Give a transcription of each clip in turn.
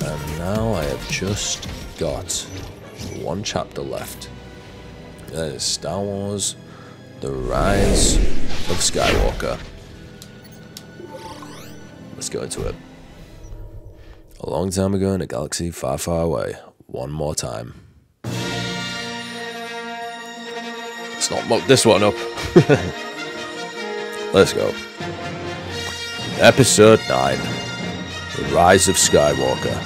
And now I have just got one chapter left. That is Star Wars: The Rise of Skywalker. Let's go into it. A long time ago in a galaxy far, far away. One more time. Let's not muck this one up. Let's go. Episode 9. The Rise of Skywalker.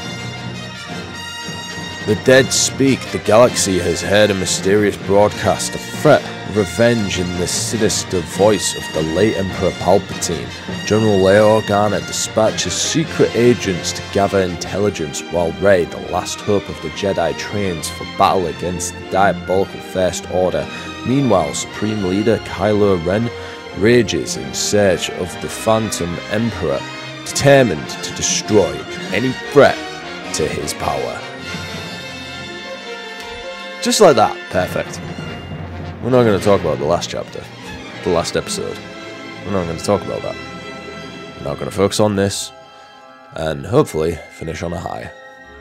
The dead speak. The galaxy has heard a mysterious broadcast, a threat, revenge in the sinister voice of the late Emperor Palpatine. General Leia Organa dispatches secret agents to gather intelligence while Rey, the last hope of the Jedi, trains for battle against the diabolical First Order. Meanwhile, Supreme Leader Kylo Ren rages in search of the Phantom Emperor, determined to destroy any threat to his power. Just like that, perfect. We're not going to talk about the last chapter, the last episode. We're not going to talk about that. We're not going to focus on this, and hopefully finish on a high.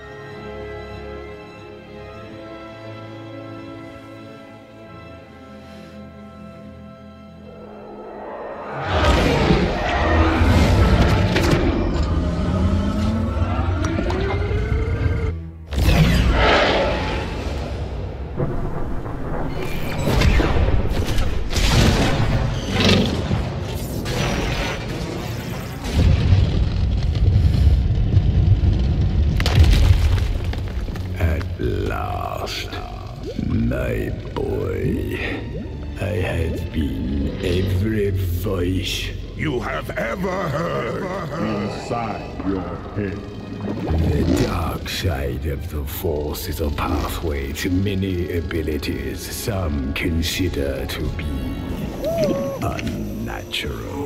My boy, I have been every voice you have ever heard inside your head. The dark side of the Force is a pathway to many abilities some consider to be unnatural.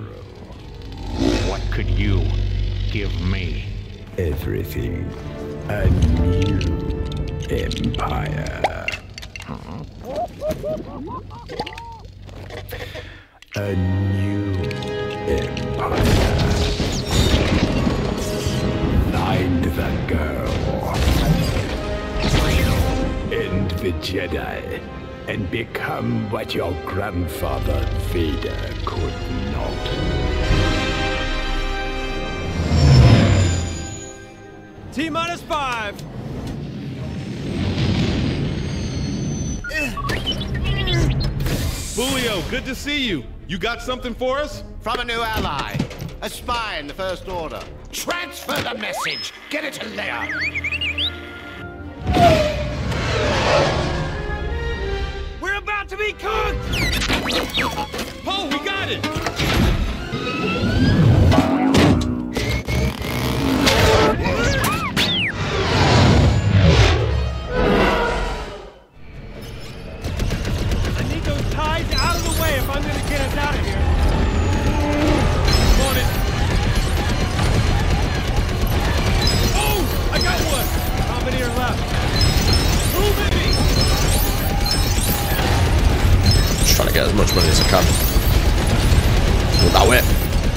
What could you give me? Everything. A new empire. A new empire. Find the girl. End the Jedi. And become what your grandfather Vader could not. T-minus 5. Julio, good to see you. You got something for us? From a new ally. A spy in the First Order. Transfer the message! Get it to Leia! We're about to be cooked! Poe, we got it! Out of the way if I'm gonna get us out of here. On it. Oh! I got one! How many are left? Move at me! Just trying to get as much money as I can. With that whip.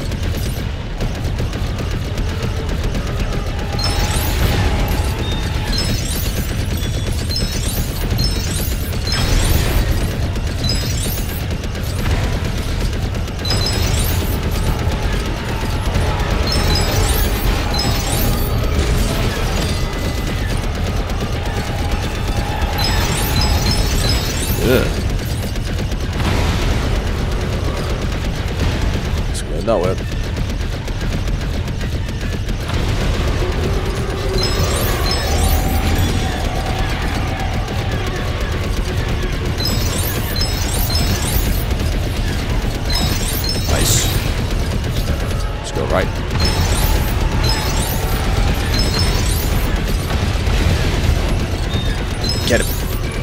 Let's go that way. Nice. Let's go right. Get him.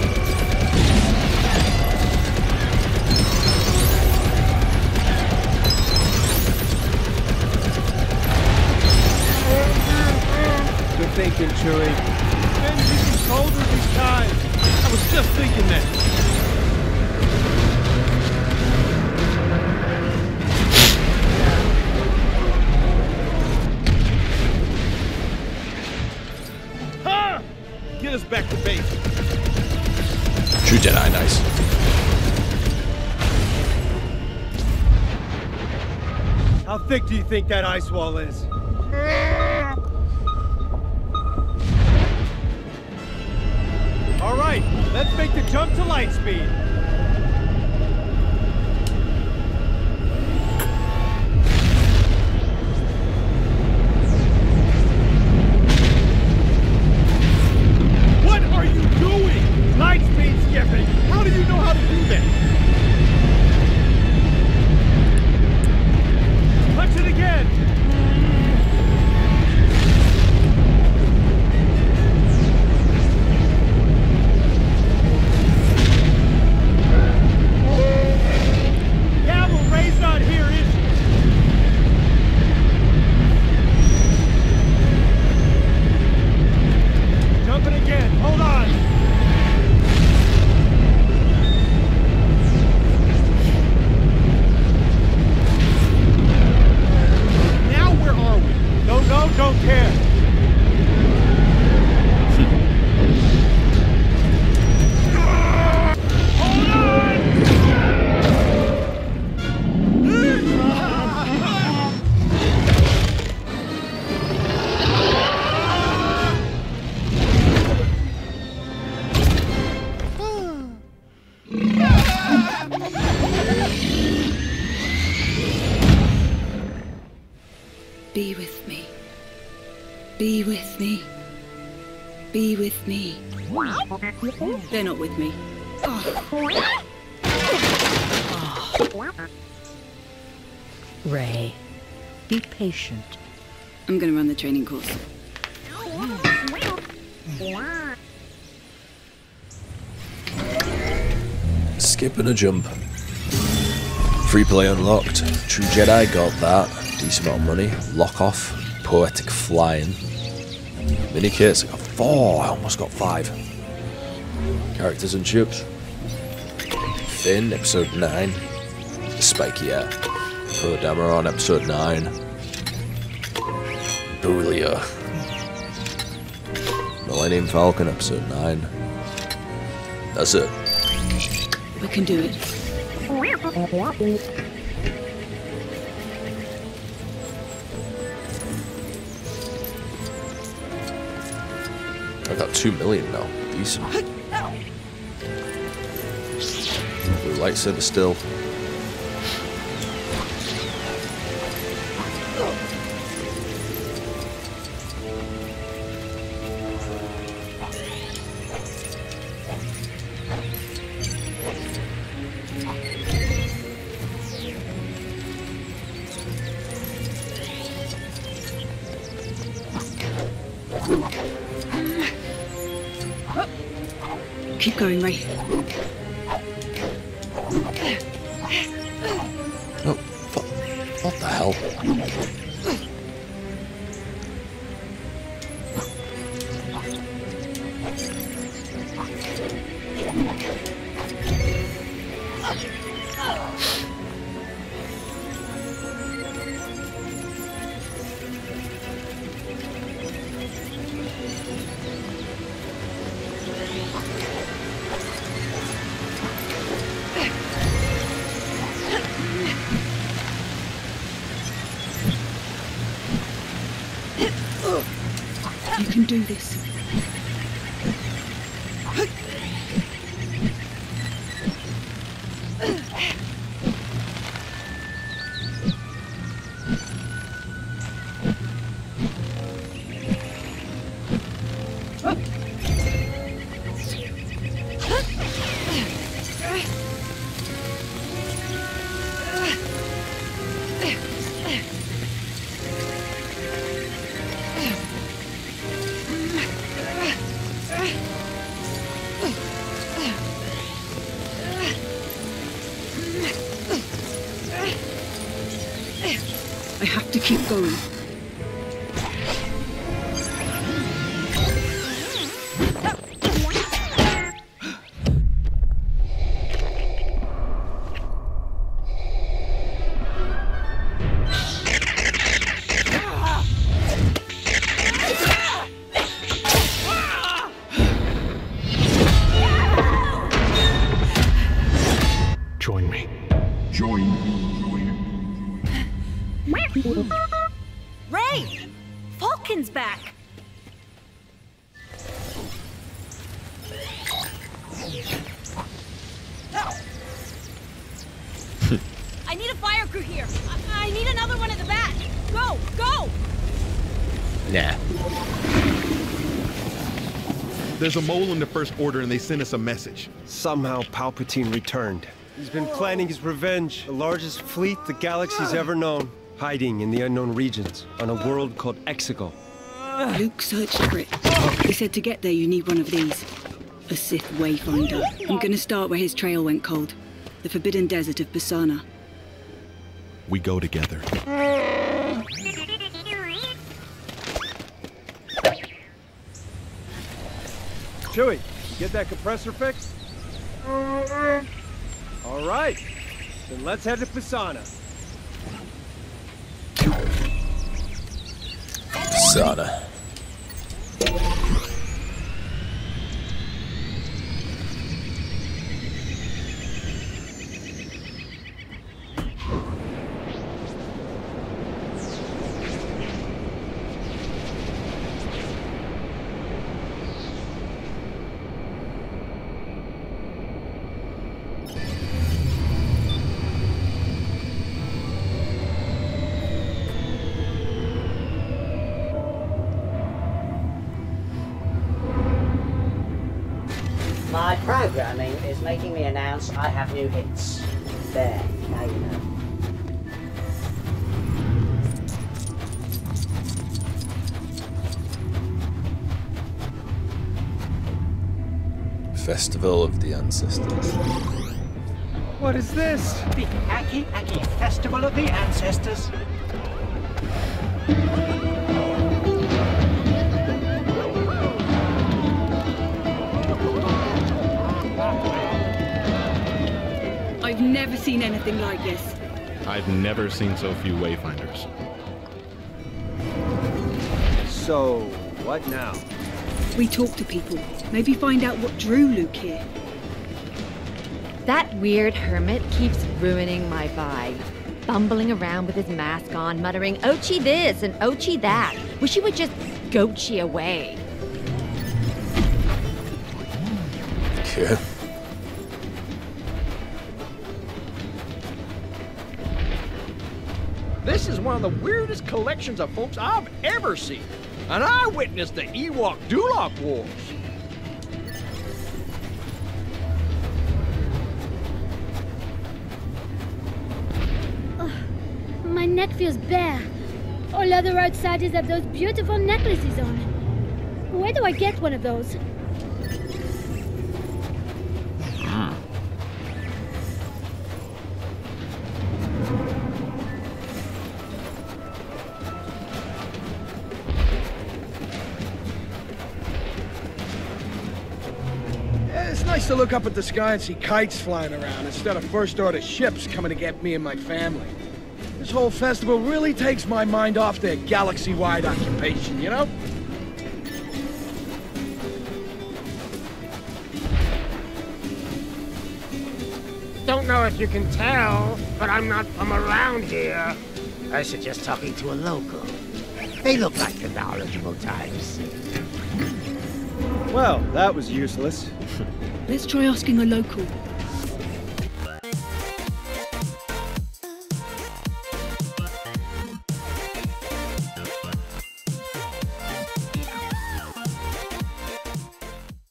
Thinking, Chewie. Ben, you've been colder these times. I was just thinking that. Jedi, nice. How thick do you think that ice wall is? All right, let's make the jump to light speed. What are you doing? Light speed skipping. How do you know how to do that? Punch it again. Be with me. Be with me. Be with me. They're not with me. Rey, be patient. I'm gonna run the training course. Skip and a jump. Free play unlocked. True Jedi got that. Decent amount of money. Lock off. Poetic flying. Mini kits. I got 4. I almost got 5. Characters and ships. Finn, episode 9. Spiky Air. Poe Dameron, episode 9. Boolia. Millennium Falcon, episode 9. That's it. We can do it. I got 2 million now. Decent. Blue lightsaber still. Keep going, Rey. Oh, what the hell? You can do this. I have to keep going. Ray! Falcon's back! I need a fire crew here. I need another one at the back. Go! Go! Nah. There's a mole in the First Order and they sent us a message. Somehow Palpatine returned. He's been planning his revenge. The largest fleet the galaxy's ever known. Hiding in the unknown regions on a world called Exegol. Luke searched for it. He said to get there you need one of these. A Sith Wayfinder. I'm gonna start where his trail went cold. The Forbidden Desert of Pisana. We go together. Chewie, you get that compressor fixed? All right, then let's head to Pisana. Pisana. My programming is making me announce I have new hits. There, now you know. Festival of the Ancestors. What is this? The Aki Aki Festival of the Ancestors. I've never seen anything like this. I've never seen so few Wayfinders. So, what now? We talk to people. Maybe find out what drew Luke here. That weird hermit keeps ruining my vibe. Bumbling around with his mask on, muttering, Ochi this and Ochi that. Wish he would just gochi away. Yeah. This is one of the weirdest collections of folks I've ever seen. And I witnessed the Ewok-Dulok Wars. My neck feels bare. All other outsiders have those beautiful necklaces on. Where do I get one of those? It's nice to look up at the sky and see kites flying around instead of First Order ships coming to get me and my family. This whole festival really takes my mind off their galaxy-wide occupation, you know? Don't know if you can tell, but I'm not from around here. I suggest talking to a local. They look like the knowledgeable types. Well, that was useless. Let's try asking a local.